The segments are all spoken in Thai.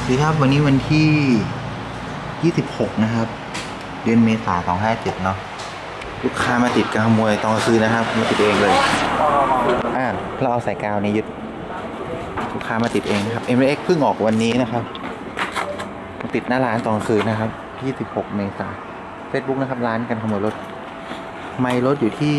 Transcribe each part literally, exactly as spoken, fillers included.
ดีครับวันนี้วันที่ยี่สิบหกนะครับเดือนเมษายนสองห้าเจ็ดเนาะลูกค้ามาติดกาวมวยตอนกลางคืนนะครับมาติดเองเลยอ่าเราเอาสายกาวนี้ยึดลูกค้ามาติดเองนะครับ เอ็ม เอ็กซ์ เพิ่งออกวันนี้นะครับมาติดหน้าร้านตอนกลางคืนนะครับยี่สิบหกเมษายน Facebook นะครับร้านกันขโมยรถไมล์รถอยู่ที่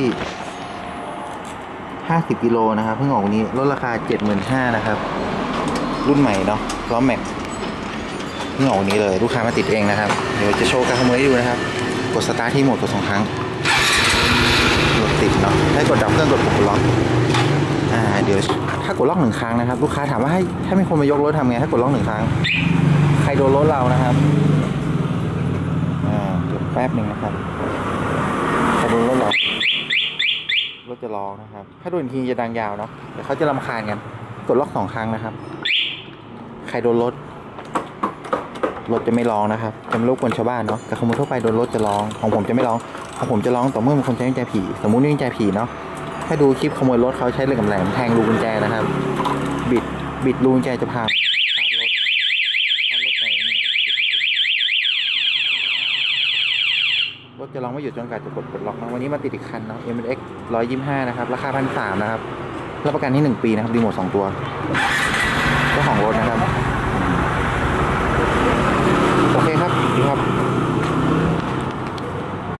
ห้าสิบกิโลนะครับเพิ่งออกวันนี้ลดราคา เจ็ดหมื่นห้าพัน นะครับรุ่นใหม่เนาะล้อแม็กเพิ่งออกวันนี้เลยลูกค้ามาติดเองนะครับเดี๋ยวจะโชว์การขโมยให้ดูนะครับกดสตาร์ทที่โหมดกดสองครั้งรถติดเนาะให้กดดับเครื่องกดปุ่มล็อกอ่าเดี๋ยวถ้ากดล็อกหนึ่งครั้งนะครับลูกค้าถามว่าให้ถ้ามีคนมายกรถทำไงให้กดล็อกหนึ่งครั้งใครโดนรถเรานะครับอ่าเดี๋ยวแป๊บหนึ่งนะครับใครโดนรถเรารถจะร้องนะครับถ้าโดนทีจะดังยาวเนาะเดี๋ยวเขาจะรำคาญกันกดล็อกสองครั้งนะครับใครโดนรถรถจะไม่ร้องนะครับจะไม่รบกวนชาวบ้านเนาะแต่ขโมยทั่วไปโดนรถจะร้องของผมจะไม่ร้องของผมจะร้องต่อเมื่อมีคนใช้กุญแจผีสมมุตินี่กุญแจผีเนาะถ้าดูคลิปขโมยรถเขาใช้เหล็กแหลมแทงรูกุญแจนะครับบิดบิดรูกุญแจจะพังพาดรถพาดรถไปนี่รถจะร้องไม่หยุดจนกว่าจะกดปลดล็อกวันนี้มาติดอีกคันเนาะ เอ็ม เอ็กซ์ ร้อยยี่สิบห้านะครับราคาพันสามนะครับรับประกันที่หนึ่งปีนะครับรีโมทสองตัวเจ้าของรถนะครับโอเคครับดีครับ